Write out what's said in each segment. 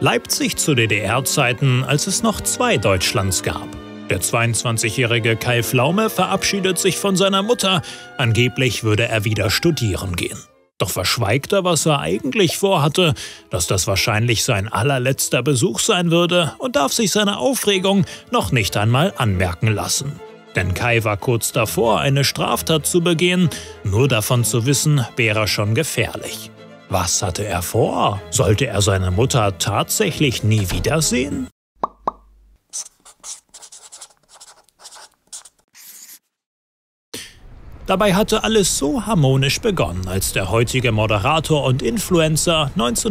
Leipzig zu DDR-Zeiten, als es noch zwei Deutschlands gab. Der 22-jährige Kai Pflaume verabschiedet sich von seiner Mutter, angeblich würde er wieder studieren gehen. Doch verschweigt er, was er eigentlich vorhatte, dass das wahrscheinlich sein allerletzter Besuch sein würde und darf sich seine Aufregung noch nicht einmal anmerken lassen. Denn Kai war kurz davor, eine Straftat zu begehen, nur davon zu wissen, wäre schon gefährlich. Was hatte er vor? Sollte er seine Mutter tatsächlich nie wiedersehen? Dabei hatte alles so harmonisch begonnen, als der heutige Moderator und Influencer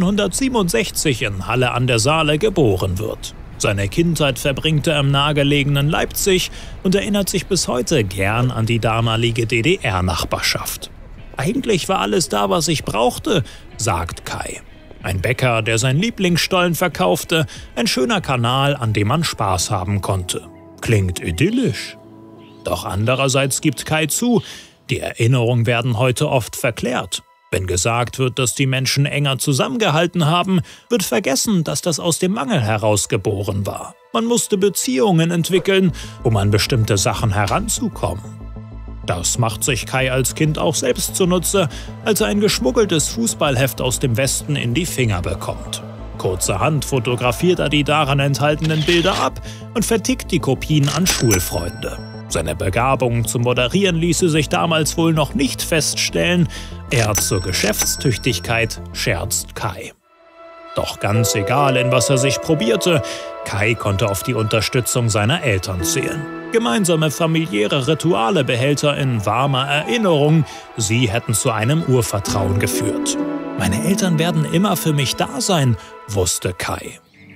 1967 in Halle an der Saale geboren wird. Seine Kindheit verbringt er im nahegelegenen Leipzig und erinnert sich bis heute gern an die damalige DDR-Nachbarschaft. Eigentlich war alles da, was ich brauchte, sagt Kai. Ein Bäcker, der sein Lieblingsstollen verkaufte, ein schöner Kanal, an dem man Spaß haben konnte. Klingt idyllisch. Doch andererseits gibt Kai zu, die Erinnerungen werden heute oft verklärt. Wenn gesagt wird, dass die Menschen enger zusammengehalten haben, wird vergessen, dass das aus dem Mangel heraus geboren war. Man musste Beziehungen entwickeln, um an bestimmte Sachen heranzukommen. Das macht sich Kai als Kind auch selbst zunutze, als er ein geschmuggeltes Fußballheft aus dem Westen in die Finger bekommt. Kurzerhand fotografiert er die daran enthaltenen Bilder ab und vertickt die Kopien an Schulfreunde. Seine Begabung zum Moderieren ließe sich damals wohl noch nicht feststellen, eher zur Geschäftstüchtigkeit, scherzt Kai. Doch ganz egal, in was er sich probierte, Kai konnte auf die Unterstützung seiner Eltern zählen. Gemeinsame familiäre Rituale behält er in warmer Erinnerung, sie hätten zu einem Urvertrauen geführt. Meine Eltern werden immer für mich da sein, wusste Kai.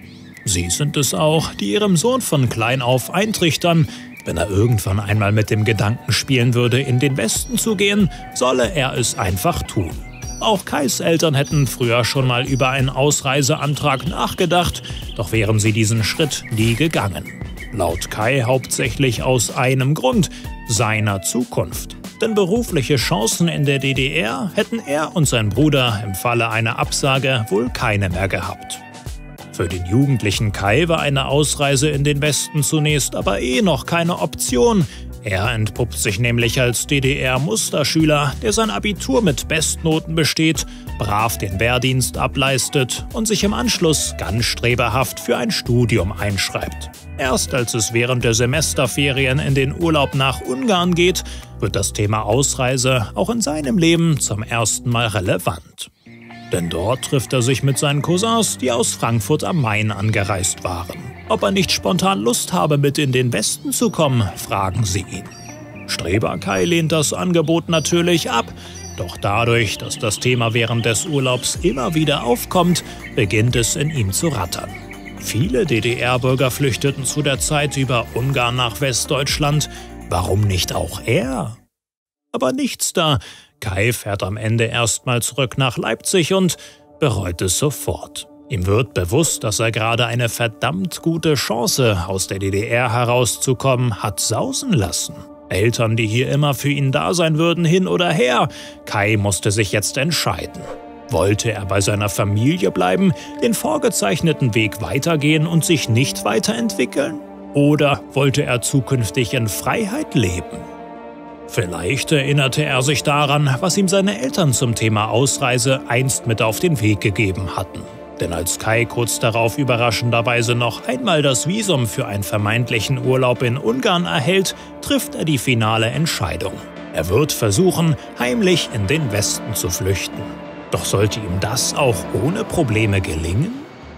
Sie sind es auch, die ihrem Sohn von klein auf eintrichtern, wenn er irgendwann einmal mit dem Gedanken spielen würde, in den Westen zu gehen, solle er es einfach tun. Auch Kais Eltern hätten früher schon mal über einen Ausreiseantrag nachgedacht, doch wären sie diesen Schritt nie gegangen. Laut Kai hauptsächlich aus einem Grund, seiner Zukunft. Denn berufliche Chancen in der DDR hätten er und sein Bruder im Falle einer Absage wohl keine mehr gehabt. Für den jugendlichen Kai war eine Ausreise in den Westen zunächst aber noch keine Option. Er entpuppt sich nämlich als DDR-Musterschüler, der sein Abitur mit Bestnoten besteht, brav den Wehrdienst ableistet und sich im Anschluss ganz streberhaft für ein Studium einschreibt. Erst als es während der Semesterferien in den Urlaub nach Ungarn geht, wird das Thema Ausreise auch in seinem Leben zum ersten Mal relevant. Denn dort trifft er sich mit seinen Cousins, die aus Frankfurt am Main angereist waren. Ob er nicht spontan Lust habe, mit in den Westen zu kommen, fragen sie ihn. Streber Kai lehnt das Angebot natürlich ab, doch dadurch, dass das Thema während des Urlaubs immer wieder aufkommt, beginnt es in ihm zu rattern. Viele DDR-Bürger flüchteten zu der Zeit über Ungarn nach Westdeutschland. Warum nicht auch er? Aber nichts da. Kai fährt am Ende erstmal zurück nach Leipzig und bereut es sofort. Ihm wird bewusst, dass er gerade eine verdammt gute Chance, aus der DDR herauszukommen, hat sausen lassen. Eltern, die hier immer für ihn da sein würden, hin oder her. Kai musste sich jetzt entscheiden. Wollte er bei seiner Familie bleiben, den vorgezeichneten Weg weitergehen und sich nicht weiterentwickeln? Oder wollte er zukünftig in Freiheit leben? Vielleicht erinnerte er sich daran, was ihm seine Eltern zum Thema Ausreise einst mit auf den Weg gegeben hatten. Denn als Kai kurz darauf überraschenderweise noch einmal das Visum für einen vermeintlichen Urlaub in Ungarn erhält, trifft er die finale Entscheidung. Er wird versuchen, heimlich in den Westen zu flüchten. Doch sollte ihm das auch ohne Probleme gelingen?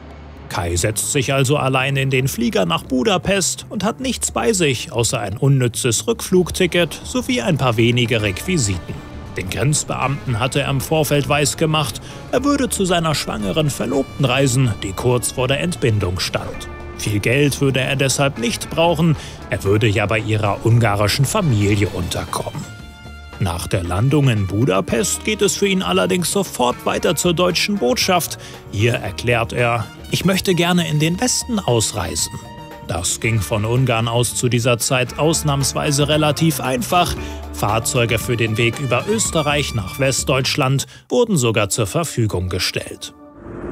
Kai setzt sich also allein in den Flieger nach Budapest und hat nichts bei sich, außer ein unnützes Rückflugticket sowie ein paar wenige Requisiten. Den Grenzbeamten hatte er im Vorfeld weisgemacht, er würde zu seiner schwangeren Verlobten reisen, die kurz vor der Entbindung stand. Viel Geld würde er deshalb nicht brauchen, er würde ja bei ihrer ungarischen Familie unterkommen. Nach der Landung in Budapest geht es für ihn allerdings sofort weiter zur deutschen Botschaft. Hier erklärt er, ich möchte gerne in den Westen ausreisen. Das ging von Ungarn aus zu dieser Zeit ausnahmsweise relativ einfach. Fahrzeuge für den Weg über Österreich nach Westdeutschland wurden sogar zur Verfügung gestellt.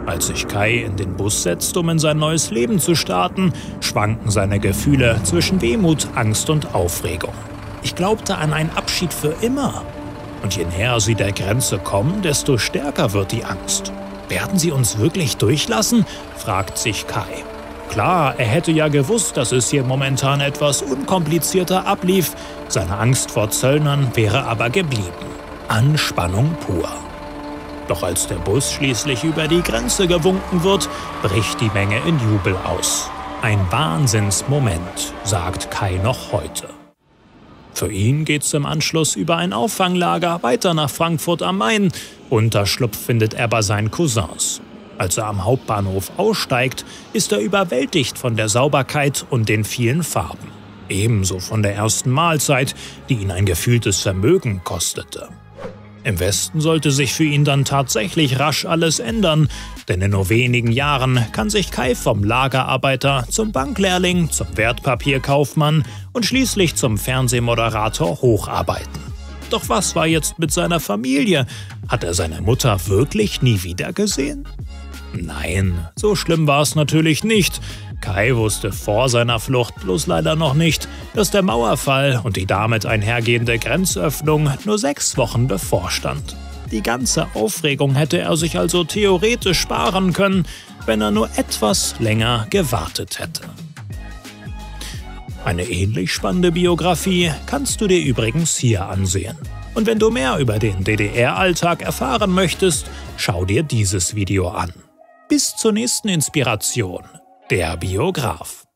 Als sich Kai in den Bus setzt, um in sein neues Leben zu starten, schwanken seine Gefühle zwischen Wehmut, Angst und Aufregung. Ich glaubte an einen Abschied für immer. Und je näher sie der Grenze kommen, desto stärker wird die Angst. Werden sie uns wirklich durchlassen? Fragt sich Kai. Klar, er hätte ja gewusst, dass es hier momentan etwas unkomplizierter ablief. Seine Angst vor Zöllnern wäre aber geblieben. Anspannung pur. Doch als der Bus schließlich über die Grenze gewunken wird, bricht die Menge in Jubel aus. Ein Wahnsinnsmoment, sagt Kai noch heute. Für ihn geht's im Anschluss über ein Auffanglager weiter nach Frankfurt am Main. Unterschlupf findet er bei seinen Cousins. Als er am Hauptbahnhof aussteigt, ist er überwältigt von der Sauberkeit und den vielen Farben. Ebenso von der ersten Mahlzeit, die ihn ein gefühltes Vermögen kostete. Im Westen sollte sich für ihn dann tatsächlich rasch alles ändern, denn in nur wenigen Jahren kann sich Kai vom Lagerarbeiter zum Banklehrling, zum Wertpapierkaufmann und schließlich zum Fernsehmoderator hocharbeiten. Doch was war jetzt mit seiner Familie? Hat er seine Mutter wirklich nie wiedergesehen? Nein, so schlimm war es natürlich nicht. Kai wusste vor seiner Flucht bloß leider noch nicht, dass der Mauerfall und die damit einhergehende Grenzöffnung nur 6 Wochen bevorstand. Die ganze Aufregung hätte er sich also theoretisch sparen können, wenn er nur etwas länger gewartet hätte. Eine ähnlich spannende Biografie kannst du dir übrigens hier ansehen. Und wenn du mehr über den DDR-Alltag erfahren möchtest, schau dir dieses Video an. Bis zur nächsten Inspiration. Der Biograf.